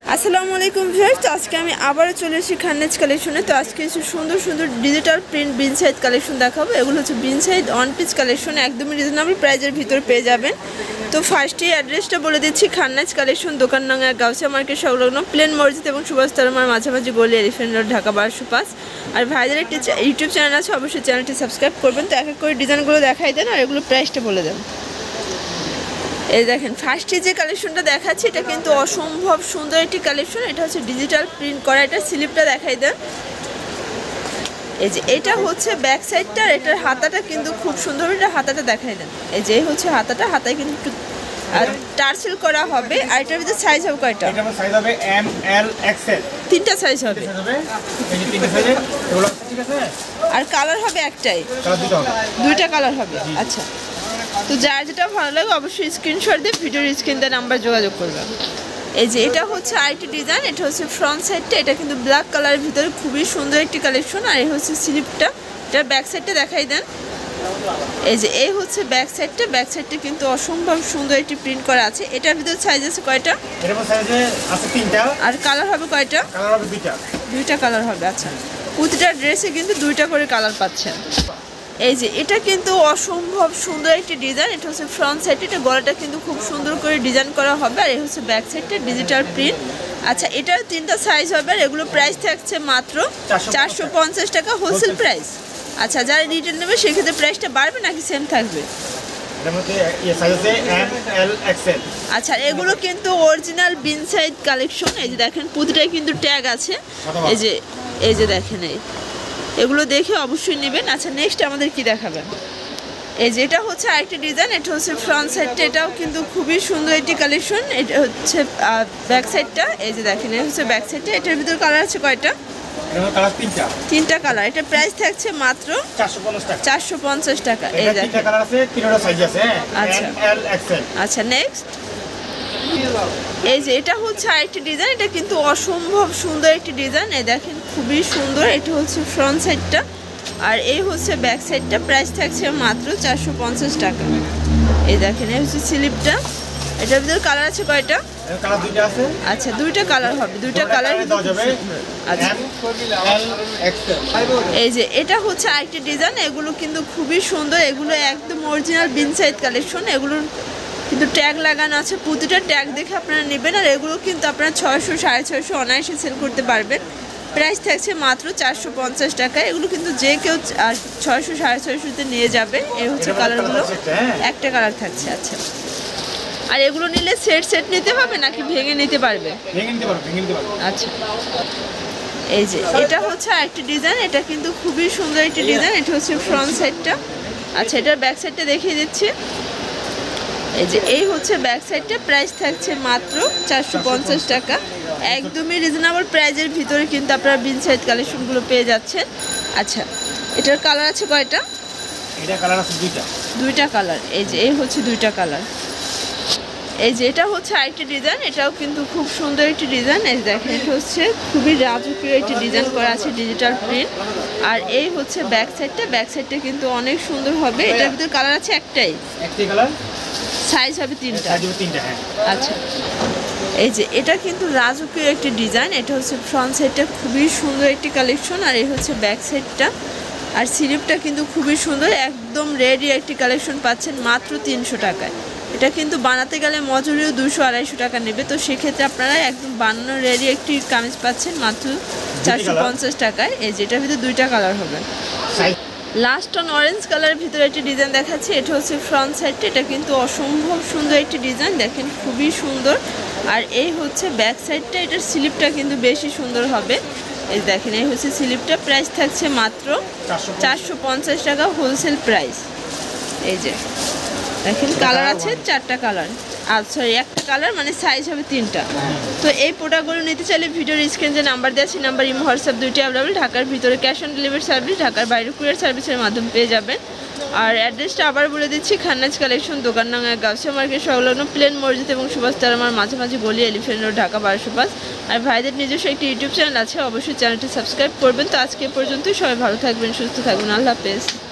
আসসালামু আলাইকুম ভিউয়ার্স, তো আজকে আমি আবারও চলে এসেছি খান্নাজ কালেকশনে। তো আজকে কিছু সুন্দর সুন্দর ডিজিটাল প্রিন্ট বিন সাইজ কালেকশন দেখাবো। এগুলো হচ্ছে বিন সাইজ ওয়ান পিস কালেকশন, একদমই রিজনেবল প্রাইজের ভিতরে পেয়ে যাবেন। তো ফার্স্টেই অ্যাড্রেসটা বলে দিচ্ছি, খান্নাজ কালেকশন, দোকান নং 1, গাউসিয়া মার্কেট সংলগ্ন, প্লেন মসজিদ এবং সুভাষ তালমার মাঝামাঝি গলি, এলিফ্যান্ট রোড, ঢাকা 1205। আর ভাইদের একটি ইউটিউব চ্যানেল আছে, অবশ্যই চ্যানেলটি সাবস্ক্রাইব করবেন। তো এক এক করে ডিজাইনগুলো দেখাই দেন আর এগুলো প্রাইসটা বলে দেন। এই দেখেন, ফার্স্টে যে কালেকশনটা দেখাচ্ছি এটা কিন্তু অসম্ভব সুন্দর একটি কালেকশন। এটা হচ্ছে ডিজিটাল প্রিন্ট করা। এটা স্লিপটা দেখাই দেন। এই যে এটা হচ্ছে ব্যাক সাইডটা, আর এটার হাতাটা কিন্তু খুব সুন্দর। এটা হাতাটা দেখাই দেন। এই যে হচ্ছে হাতাটা, হাতায় কিন্তু একটু টার্সেল করা হবে। আর এটার ভিতরে সাইজ হবে কয়টা? এটার সাইজ হবে এম এল এক্সএল, তিনটা সাইজ হবে। এই যে তিনটা সাইজে এগুলো ঠিক আছে। আর কালার হবে একটাই? কালার দুটো হবে, দুইটা কালার হবে। আচ্ছা, তো যার যেটা ভালো লাগে অবশ্যই স্ক্রিনশট দিয়ে ভিডিওর স্ক্রিন দিয়ে নাম্বার যোগাযোগ করবেন। এই যে এটা হচ্ছে আরেকটি ডিজাইন। এটা হচ্ছে ফ্রন্ট সাইডটা, এটা কিন্তু ব্ল্যাক কালারের ভিতরে খুবই সুন্দর একটি কালেকশন। আর এই হচ্ছে স্লিপটা। এটার ব্যাক সাইডটা দেখাই দেন। এই যে এই হচ্ছে ব্যাক সাইডটা। ব্যাক সাইডটা কিন্তু অসম্ভব সুন্দর একটি প্রিন্ট করা আছে। এটার ভিতরে সাইজ আছে কয়টা? এর সাইজে আছে তিনটা। আর কালার হবে কয়টা? কালার হবে দুইটা। দুইটা কালার হবে। আচ্ছা, প্রতিটা ড্রেসে কিন্তু দুইটা করে কালার পাচ্ছেন। এই যে এটা কিন্তু অসম্ভব সুন্দর একটি ডিজাইন। এটা হচ্ছে ফ্রন্ট সাইড, এটা গলাটা কিন্তু খুব সুন্দর করে ডিজাইন করা হবে। আর এই হচ্ছে ব্যাক সাইডটা ডিজিটাল প্রিন্ট। আচ্ছা, এটার তিনটা সাইজ হবে। আর এগুলো প্রাইস থাকছে মাত্র 450 টাকা হোলসেল প্রাইস। আচ্ছা, যারা রিটেল নেবে সেক্ষেত্রে প্রাইসটা বাড়বে নাকি সেম থাকবে? আচ্ছা, এগুলো কিন্তু অরিজিনাল বিন সাইড কালেকশন। এই যে দেখেন, প্রতিটাই কিন্তু ট্যাগ আছে। এই যে দেখেন, এগুলো দেখে অবশ্যই নেবেন। আচ্ছা, নেক্সট আমাদের কি দেখাবেন? এই যে এটা হচ্ছে আরেকটি ডিজাইন। এটা হচ্ছে ফ্রন্ট সাইডটা, এটাও কিন্তু খুবই সুন্দর একটি কালেকশন। এটা হচ্ছে ব্যাক সাইডটা। এই যে দেখেন, এটা হচ্ছে ব্যাক সাইডটা। এটার ভিতরে কালার আছে কয়টা? তিনটা কালার। এটা প্রাইস থাকছে মাত্র 450 টাকা। এই দেখেন, আচ্ছা নেক্সট। এই যে এটা হচ্ছে আরেকটি ডিজাইন। এটা কিন্তু অসম্ভব সুন্দর একটি ডিজাইন। এই দেখেন, খুবই সুন্দর। এটা হচ্ছে ফ্রন্ট সাইডটা, আর এই হচ্ছে ব্যাক সাইডটা। প্রাইস থাকছে মাত্র 450 টাকা। এই দেখেন, এই হচ্ছে স্লিপটা। এটার ভিতরে কালার আছে কয়টা? কালার দুইটা আছে। আচ্ছা, দুইটা কালার হবে। দুইটা কালার যাবে। আচ্ছা, এই যে এটা হচ্ছে আরেকটি ডিজাইন। এগুলো কিন্তু খুবই সুন্দর। এগুলো একদম অরিজিনাল বিন সাইড কালেকশন। এগুলোর কিন্তু ট্যাগ লাগানো আছে। প্রতিটা ট্যাগ দেখে আপনারা নেবেন। আর এগুলো কিন্তু আপনারা 600 650 অনায়াসে সেল করতে পারবেন। প্রাইস থাকছে মাত্র 450 টাকা। এগুলো কিন্তু যে কেউ 600 650-তে নিয়ে যাবে। এই হচ্ছে কালারগুলো, একটা কালার থাকছে। আচ্ছা, আর এগুলো নিলে সেট নিতে হবে নাকি ভেঙে নিতে পারবে? আচ্ছা, এই যে এটা হচ্ছে আরেকটি ডিজাইন। এটা কিন্তু খুবই সুন্দর একটি ডিজাইন। এটা হচ্ছে ফ্রন্ট সাইডটা। আচ্ছা, এটার ব্যাক সাইডটা দেখিয়ে দিচ্ছি। এই যে এই হচ্ছে ব্যাক সাইডটা। প্রাইস থাকছে মাত্র 450 টাকা। একদমই রিজনেবল প্রাইজের ভিতরে কিন্তু আপনারা বিন সাইড কালেকশনগুলো পেয়ে যাচ্ছেন। আচ্ছা, এটার কালার আছে কয়টা? এটা কালার আছে দুইটা। দুইটা কালার। এই যে এই হচ্ছে দুইটা কালার। এই যে এটা হচ্ছে আরেকটি ডিজাইন। এটাও কিন্তু খুব সুন্দর একটি ডিজাইন। এই দেখেন, এটা হচ্ছে খুবই রাজকীয় একটি ডিজাইন করা আছে, ডিজিটাল প্রিন্ট। আর এই হচ্ছে ব্যাক সাইডটা। ব্যাক সাইডটা কিন্তু অনেক সুন্দর হবে। এটার ভিতরে কালার আছে একটাই কালার। সাইজ হবে তিনটা। হ্যাঁ। আচ্ছা, এই যে এটা কিন্তু রাজকীয় একটি ডিজাইন। এটা হচ্ছে ফ্রন্ট সাইডটা, খুবই সুন্দর একটি কালেকশন। আর এই হচ্ছে ব্যাক সাইডটা। আর স্লিপটা কিন্তু খুবই সুন্দর। একদম রেডি একটি কালেকশন পাচ্ছেন মাত্র 300 টাকায়। এটা কিন্তু বানাতে গেলে মজুরিও 200-250 টাকা নেবে। তো সেক্ষেত্রে আপনারা একদম বানানো রেডি একটি কামিজ পাচ্ছেন মাত্র 450 টাকায়। এই যে এটার ভিতরে দুইটা কালার হবে। লাস্ট অন অরেঞ্জ কালারের ভিতরে একটি ডিজাইন দেখাচ্ছি। এটা হচ্ছে ফ্রন্ট সাইডটা। এটা কিন্তু অসম্ভব সুন্দর একটি ডিজাইন। দেখেন, খুবই সুন্দর। আর এই হচ্ছে ব্যাক সাইডটা। এটার স্লিপটা কিন্তু বেশি সুন্দর হবে। এই দেখেন, এই হচ্ছে স্লিপটা। প্রাইস থাকছে মাত্র 450 টাকা হোলসেল প্রাইস। এই যে দেখেন, কালার আছে 4টা কালার। আর সরি, একটা কালার, মানে সাইজ হবে 3টা। তো এই প্রোডাক্টগুলো নিতে চাইলে ভিডিওর স্ক্রিনে যে নাম্বার দেওয়া আছে, নাম্বার ইমো হোয়াটসঅ্যাপ দুইটি অ্যাভেলেবল। ঢাকার ভিতরে ক্যাশ অন ডেলিভারি সার্ভিস, ঢাকার বাইরে কুরিয়ার সার্ভিসের মাধ্যমে পেয়ে যাবেন। আর অ্যাড্রেসটা আবার বলে দিচ্ছি, খান্নাজ কালেকশন, দোকান নং 1, গাউসিয়া মার্কেট সংলগ্ন, প্লেন মসজিদ এবং সুভাষ তালমার মাঝামাঝি গলি, এলিফ্যান্ট রোড, ঢাকা 1205। আর ভাইদের নিজস্ব একটি ইউটিউব চ্যানেল আছে, অবশ্যই চ্যানেলটি সাবস্ক্রাইব করবেন। তো আজকে পর্যন্তই। সবাই ভালো থাকবেন, সুস্থ থাকবেন। আল্লাহ হাফেজ।